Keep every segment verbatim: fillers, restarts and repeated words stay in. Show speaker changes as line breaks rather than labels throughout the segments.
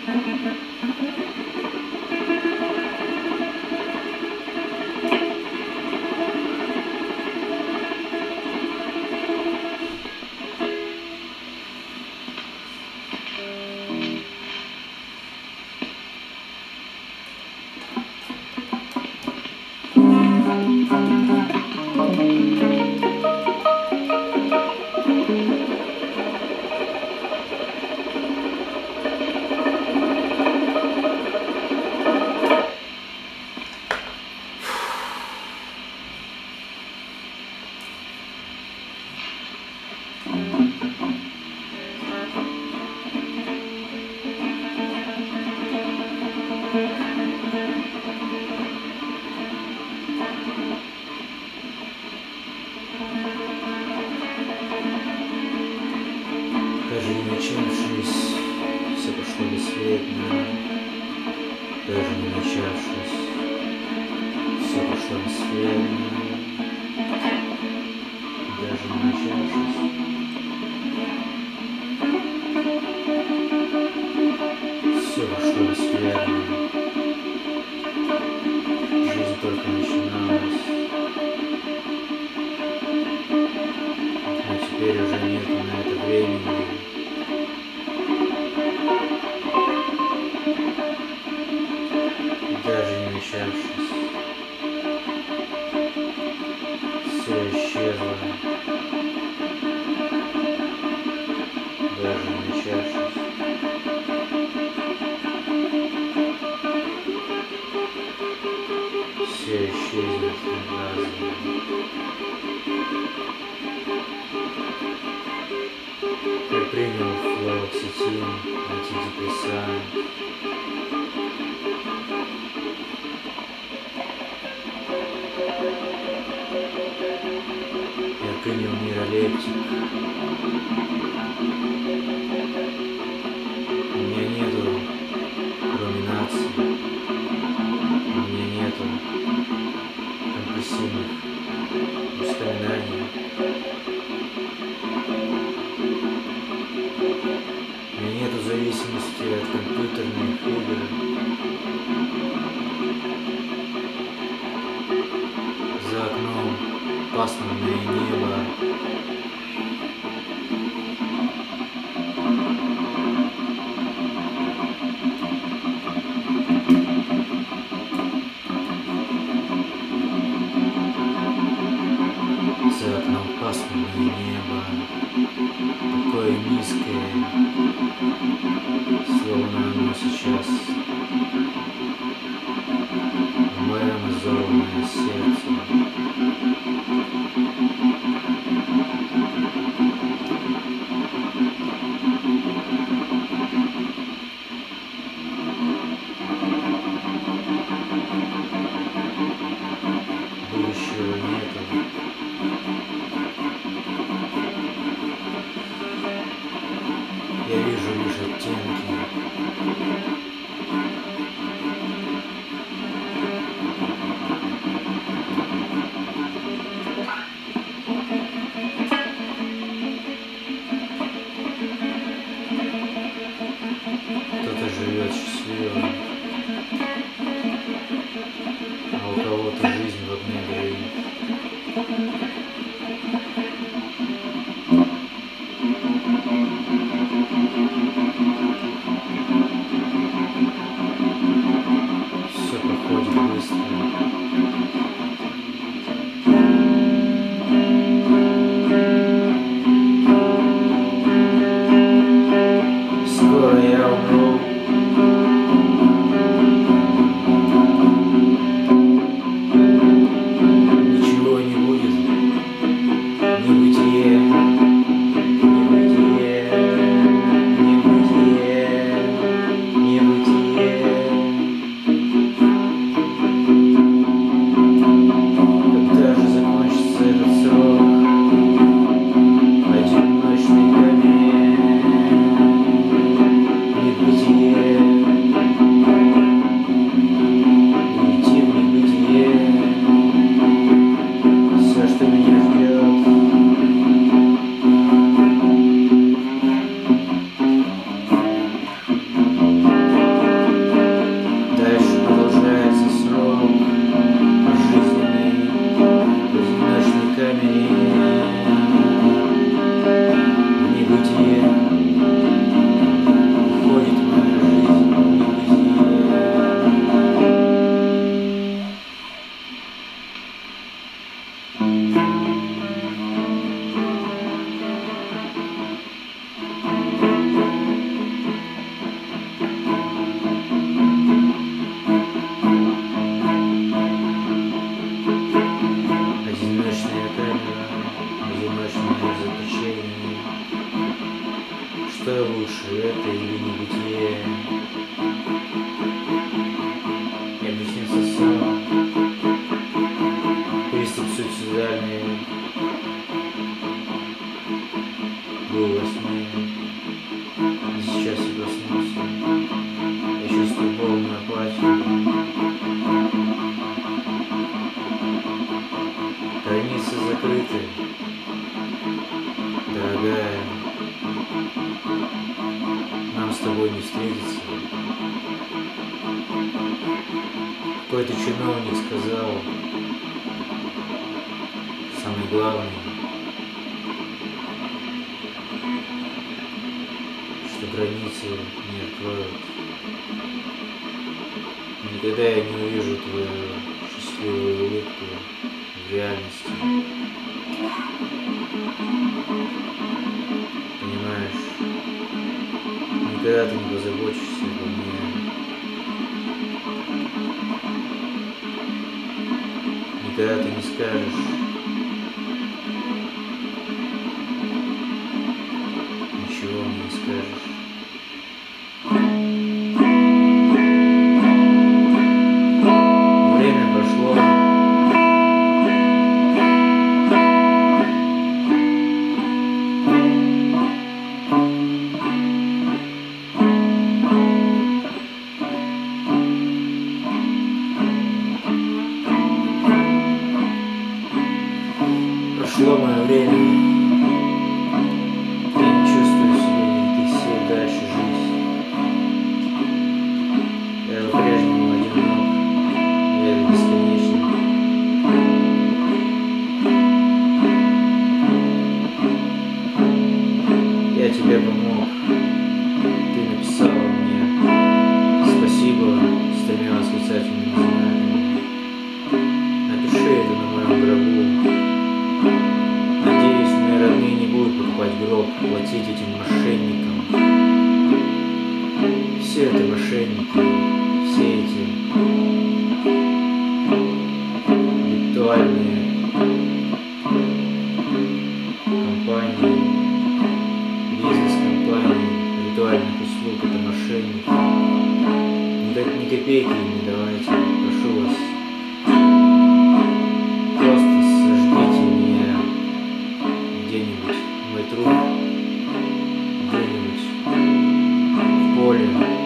Даже не начавшись, все пошло бесследно. Даже не начавшись, все пошло бесследно. Даже не начавшись, все пошло бесследно. Жизнь только начиналась, но теперь уже нет на это времени. Даже не начавшись, все исчезло. Даже не начавшись, все исчезнет разом. Я принял флуоксетин, антидепрессант. Я принял нейролептик. У меня нету руминации. У меня нету компульсивных воспоминаний. У меня нету зависимости от компьютерных игр. За окном пасмурное небо. За окном пасмурное небо, такое низкое, словно оно сейчас в мое разорванное сердце. Будущего нету. Я вижу лишь оттенки. Кто-то живет счастливо, а у кого-то жизнь в огне горит. Все проходит быстро. Скоро я умру. Ничего не будет. Какой-то чиновник сказал, самый главный, что границы не откроют. Никогда я не увижу твою счастливую улыбку в реальности. Понимаешь, никогда ты не позаботишься обо мне. Никогда ты не скажешь, ничего мне не скажешь. Время прошло. Прошло мое время. Я не чувствую себе никаких сил дальше жить. Я по-прежнему одинок. И это бесконечно. Я тебе помог. Ты написала мне спасибо с тремя восклицательными знаками. Напиши это на моем гробу. Надеюсь, мои родные не будут покупать гроб, платить этим мошенникам. Все это мошенники, все эти виртуальные компании, бизнес-компании ритуальных услуг, это мошенники. Ни, ни копейки им не давайте, прошу вас. Где-нибудь мой труп, где-нибудь в поле.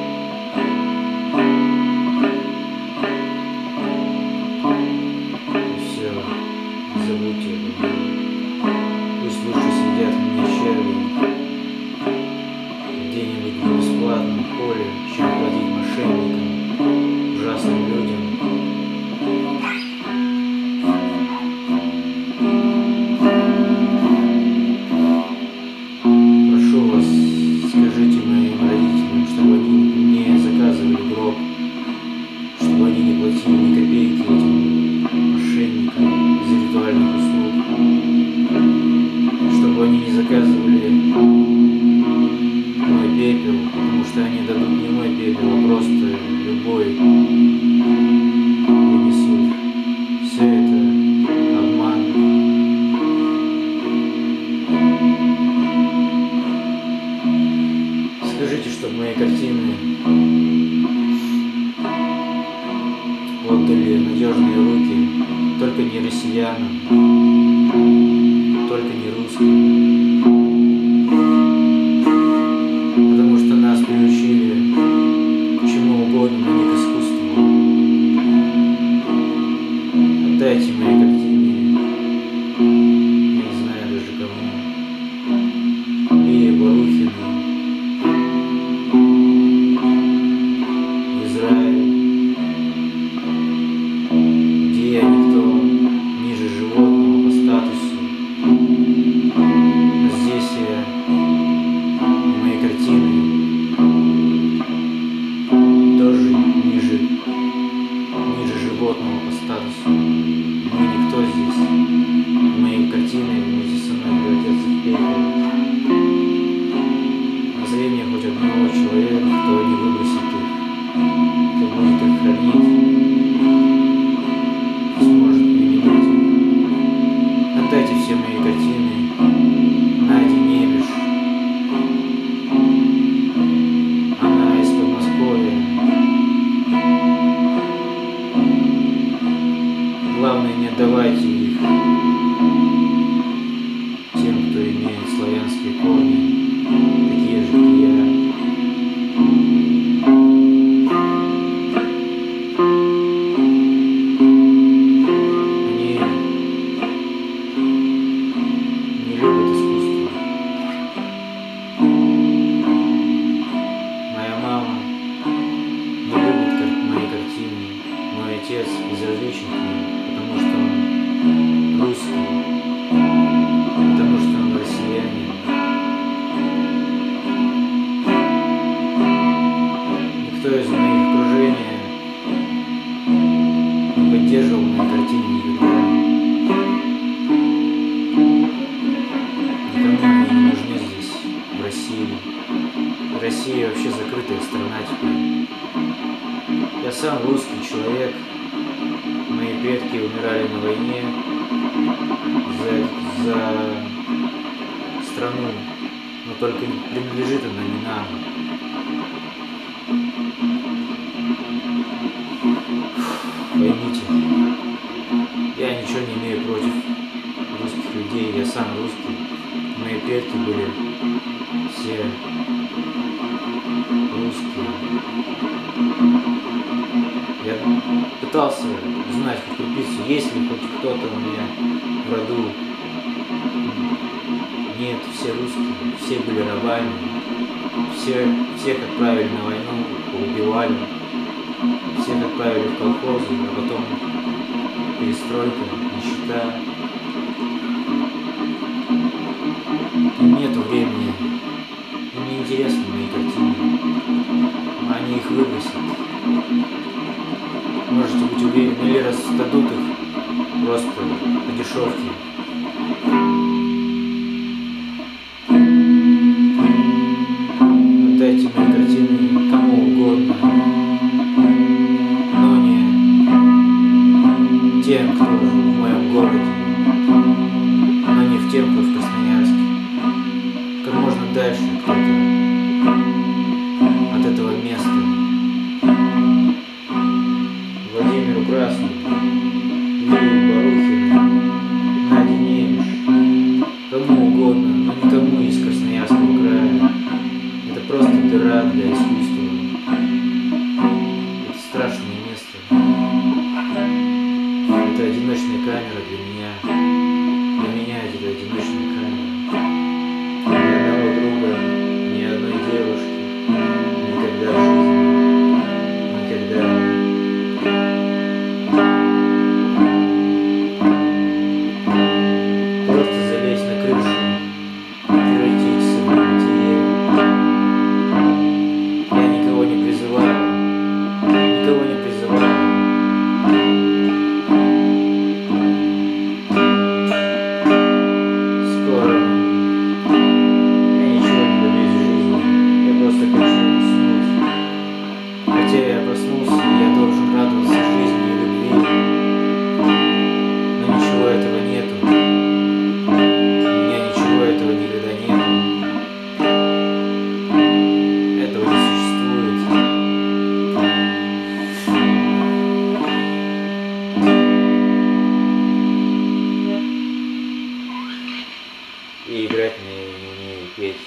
И все, забудьте обо мне. Пусть лучше сидят мне черви где-нибудь в бесплатном поле, чем платить мошенникам, ужасным людям. Скажите моим родителям, чтобы они не заказывали гроб, чтобы они не платили ни копейки этим мошенникам из ритуальных услуг, чтобы они не заказывали мой пепел, потому что они дадут не мой пепел, а просто любой принесут. Все это обман. Скажите, чтобы мои картины отдали надежные руки, только не россиянам, только не русским, потому что нас приучили к чему угодно, но не к искусству. Отдайте мои картины, я не знаю даже кому, Лии Барухиной, где я никто ниже животного по статусу, но здесь я и мои картины тоже ниже, ниже животного по статусу. Мы никто здесь, и мои картины вместе со мной превратятся в пепел. Назови мне хоть одного человека, кто не выбросит их, кто будет их хранить, сможет применять их. Отдайте все мои картины Наде Небеш. Она из Подмосковья. Главное, не отдавайте их тем, кто имеет славянские корни, такие же, как и я. Отец зоны их окружения, не поддерживал мои картины никогда. Никому они не нужны здесь, в России. Россия вообще закрытая страна теперь. Я сам русский человек. Мои предки умирали на войне за, за страну, но только принадлежит она не нам. Поймите, я ничего не имею против русских людей, я сам русский. Мои предки были все русские. Я пытался узнать хоть крупицу, есть ли хоть кто-то у меня в роду. Нет, все русские, все были рабами, все, всех отправили на войну, поубивали, всех отправили в колхозы, а потом перестройка, нищета. Им нету времени, им не интересны мои картины, они их выбросят. Можете быть уверены, или раздадут их просто по дешевке. Отдайте мои картины кому угодно, но не тем, кто в моем городе, но не в тем, кто в Красноярске. Как можно дальше кто-то от этого места. Владимиру Красному, Лилии Барухину, Наде Немеш, кому угодно, но никому из Красноярского края. Это просто дыра для искусства. Это страшное место. Это одиночная камера для меня. Для меня это одиночная камера. Ни одного друга, ни одной девушки. Никогда в жизни. Никогда. Просто залезть на крышу, превратить в бытие. Я никого не призываю, никого не призываю. Скоро я ничего не добьюсь в жизни, я просто хочу уснуть. Хотя я проснулся, и я должен радоваться жизни и любви, но ничего этого нету. У меня ничего этого никогда нету. Этого не существует. И играть мне не умею, и петь.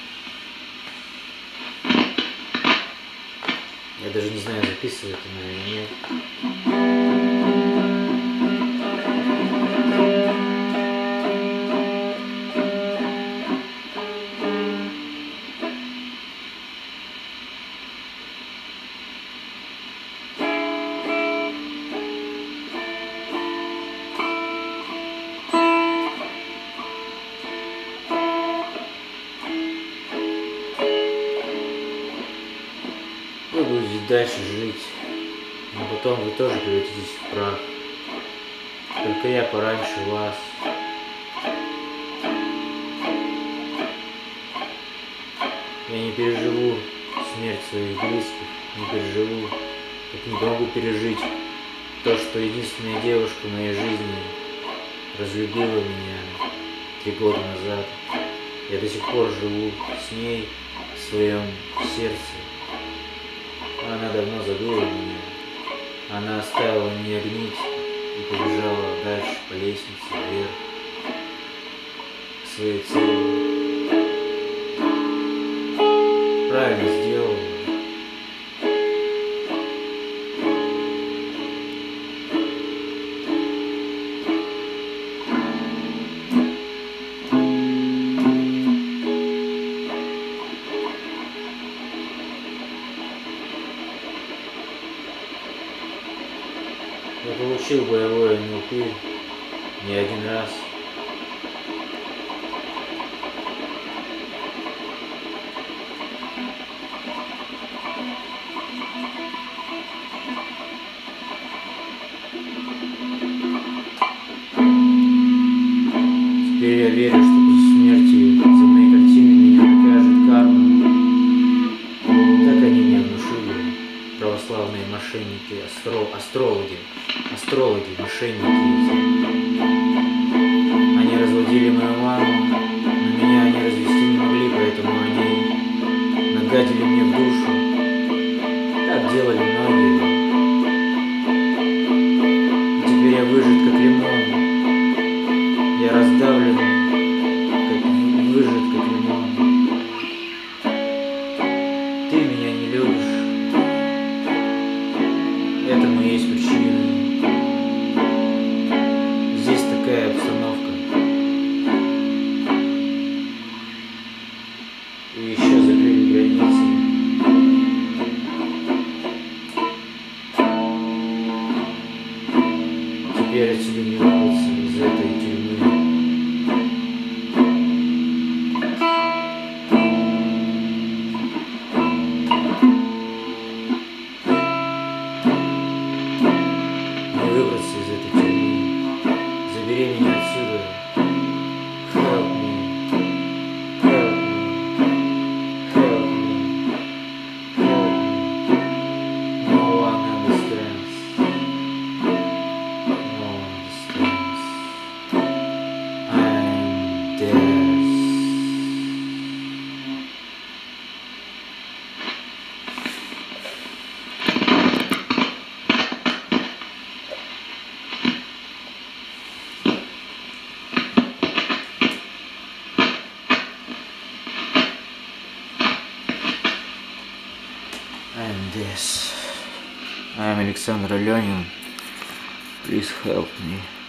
Я даже не знаю, записывает она или нет. Вы будете дальше жить, но потом вы тоже превратитесь в прах. Только я пораньше вас. Я не переживу смерть своих близких, не переживу, как не могу пережить то, что единственная девушка в моей жизни разлюбила меня три года назад. Я до сих пор живу с ней в своем сердце. Она давно забыла меня. Она оставила меня гнить и побежала дальше по лестнице вверх к своей цели. Правильно сделала. Я получил боевое эн эл пэ не один раз. Теперь я верю, что после смерти за мои картины меня накажет карма. Так они мне внушили православные мошенники, астро, астрологи, астрологи, мошенники эти. Они разводили мою маму, но меня они развести не могли, поэтому они нагадили мне в душу. Так делали многие. И теперь я выжат как лимон. Я раздавлен, как выжат как лимон. Ты меня не любишь. Этому есть причина. Здесь такая обстановка. И еще закрыли границы. Теперь отсюда не выбраться из этой тюрьмы. Не выбраться из этой тюрьмы. Забери меня отсюда. Help me. Help me. Help me. Help me. No one understands. No one understands. I'm dead. I'm this. I'm Alexander Alenin. Please help me.